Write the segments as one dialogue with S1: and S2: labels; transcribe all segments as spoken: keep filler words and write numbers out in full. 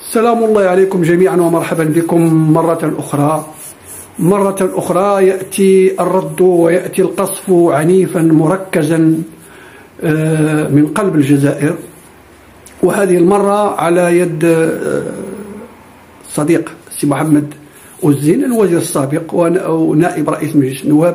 S1: سلام الله عليكم جميعا ومرحبا بكم مرة أخرى. مرة أخرى يأتي الرد ويأتي القصف عنيفا مركزا من قلب الجزائر، وهذه المرة على يد صديق سي محمد أوزين الوزير السابق ونائب رئيس مجلس النواب،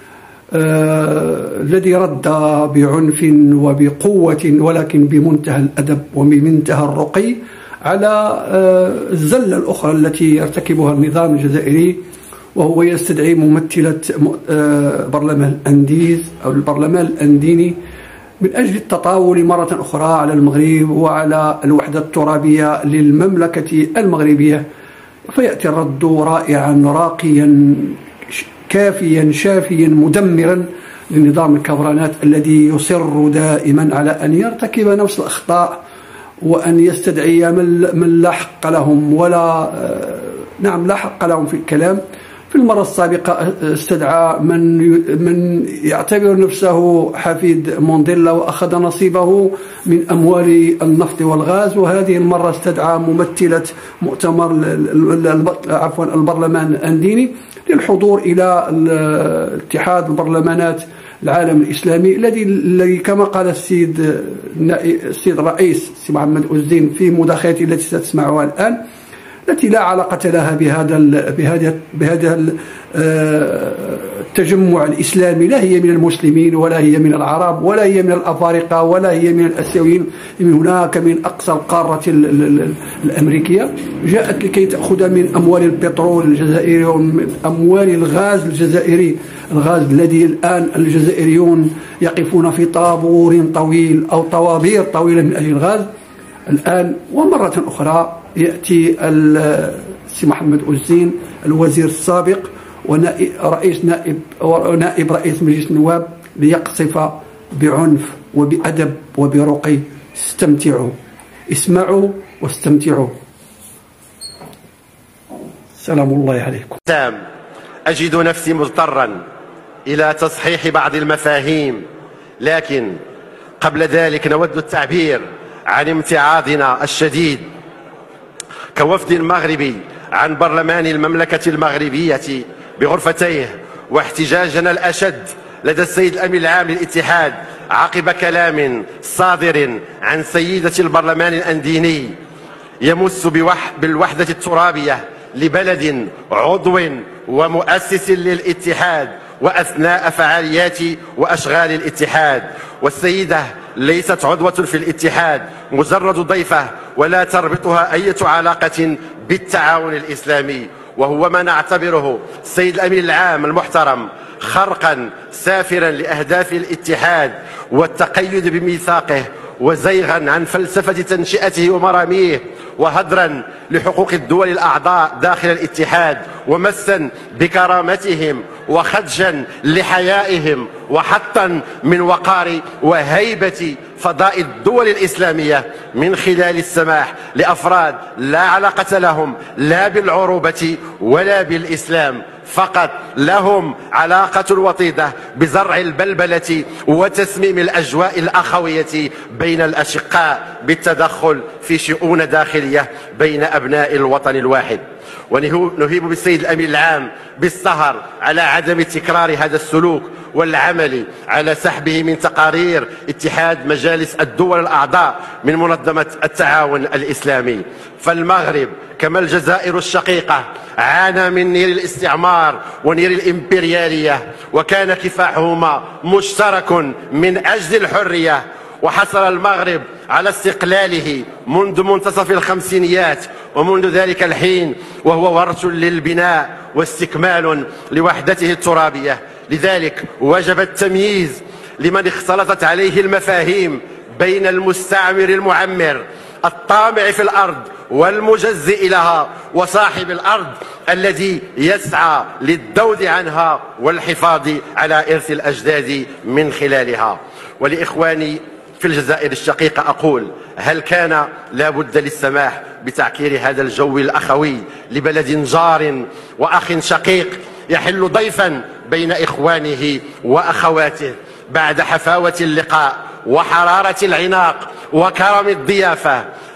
S1: الذي رد بعنف وبقوة ولكن بمنتهى الأدب وبمنتهى الرقي على الزلة الأخرى التي يرتكبها النظام الجزائري، وهو يستدعي ممثلة برلمان الأنديز أو البرلمان الأنديني من أجل التطاول مرة أخرى على المغرب وعلى الوحدة الترابية للمملكة المغربية. فيأتي الرد رائعا راقيا كافيا شافيا مدمرا لنظام الكفرانات الذي يصر دائما على أن يرتكب نفس الأخطاء وأن يستدعي من لا حق لهم ولا نعم لا حق لهم في الكلام. في المرة السابقة استدعى من من يعتبر نفسه حفيد مونديلا وأخذ نصيبه من أموال النفط والغاز، وهذه المرة استدعى ممثلة مؤتمر عفوا البرلمان الأنديني للحضور إلى اتحاد البرلمانات العالم الإسلامي، الذي الذي كما قال السيد السيد الرئيس سي محمد أوزين في مداخلته التي ستسمعها الآن، التي لا علاقة لها بهذا بهذا بهذا التجمع الإسلامي، لا هي من المسلمين ولا هي من العرب ولا هي من الأفارقة ولا هي من الآسيويين، من هناك من أقصى القارة الأمريكية، جاءت لكي تأخذ من أموال البترول الجزائري ومن أموال الغاز الجزائري، الغاز الذي الآن الجزائريون يقفون في طابور طويل أو طوابير طويلة من أجل الغاز الآن. ومرة أخرى يأتي السي محمد أوزين الوزير السابق ورئيس نائب ونائب رئيس مجلس النواب ليقصف بعنف وبأدب وبرقي. استمتعوا، اسمعوا واستمتعوا. سلام الله عليكم.
S2: أجد نفسي مضطرا إلى تصحيح بعض المفاهيم، لكن قبل ذلك نود التعبير عن امتعاضنا الشديد كوفد مغربي عن برلمان المملكة المغربية بغرفتيه، واحتجاجنا الأشد لدى السيد الأمين العام للاتحاد عقب كلام صادر عن سيدة البرلمان الأنديني يمس بالوحدة الترابية لبلد عضو ومؤسس للاتحاد وأثناء فعاليات وأشغال الاتحاد. والسيدة ليست عضوة في الاتحاد، مجرد ضيفة ولا تربطها أي علاقة بالتعاون الإسلامي، وهو ما نعتبره السيد الأمين العام المحترم خرقا سافرا لأهداف الاتحاد والتقيد بميثاقه، وزيغا عن فلسفة تنشئته ومراميه، وهدرا لحقوق الدول الأعضاء داخل الاتحاد، ومسا بكرامتهم وخدشا لحيائهم، وحطا من وقار وهيبة فضاء الدول الإسلامية من خلال السماح لأفراد لا علاقة لهم لا بالعروبة ولا بالإسلام، فقط لهم علاقة وطيدة بزرع البلبلة وتسميم الأجواء الأخوية بين الأشقاء بالتدخل في شؤون داخلية بين أبناء الوطن الواحد. ونهيب بالسيد الأمين العام بالسهر على عدم تكرار هذا السلوك والعمل على سحبه من تقارير اتحاد مجالس الدول الأعضاء من منظمة التعاون الإسلامي. فالمغرب كما الجزائر الشقيقة عانى من نير الاستعمار ونير الإمبريالية، وكان كفاحهما مشترك من أجل الحرية، وحصل المغرب على استقلاله منذ منتصف الخمسينيات، ومنذ ذلك الحين وهو ورش للبناء واستكمال لوحدته الترابية. لذلك وجب التمييز لمن اختلطت عليه المفاهيم بين المستعمر المعمر الطامع في الأرض والمجزئ لها، وصاحب الأرض الذي يسعى للذود عنها والحفاظ على إرث الأجداد من خلالها. ولإخواني في الجزائر الشقيقة أقول: هل كان لا بد للسماح بتعكير هذا الجو الأخوي لبلد جار وأخ شقيق يحل ضيفا بين إخوانه وأخواته بعد حفاوة اللقاء وحرارة العناق وكرم الضيافة؟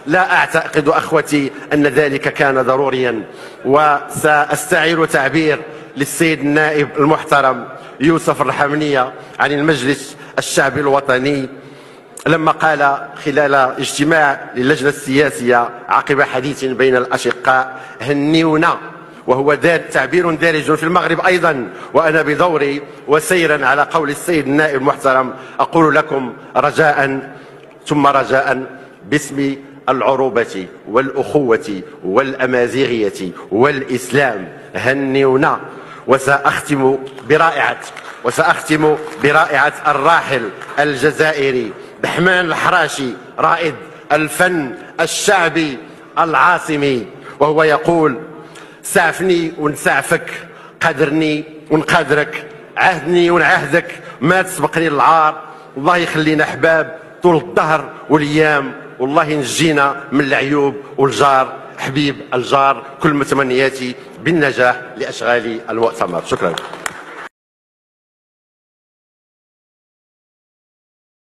S2: لا أعتقد أخوتي أن ذلك كان ضروريا. وسأستعير تعبير للسيد النائب المحترم يوسف الرحمنية عن المجلس الشعبي الوطني لما قال خلال اجتماع للجنة السياسية عقب حديث بين الأشقاء: هنيونا. وهو تعبير دارج في المغرب أيضا. وأنا بدوري وسيرا على قول السيد النائب المحترم أقول لكم رجاء ثم رجاء باسم العروبة والأخوة والأمازيغية والإسلام: هنيونا. وسأختم برائعة وسأختم برائعة الراحل الجزائري دحمان الحراشي رائد الفن الشعبي العاصمي، وهو يقول: سعفني ونسعفك، قدرني ونقدرك، عهدني ونعهدك، ما تسبقني للعار، الله يخلينا احباب طول الدهر والايام، والله ينجينا من العيوب والجار حبيب الجار. كل متمنياتي بالنجاح لاشغال المؤتمر. شكرا.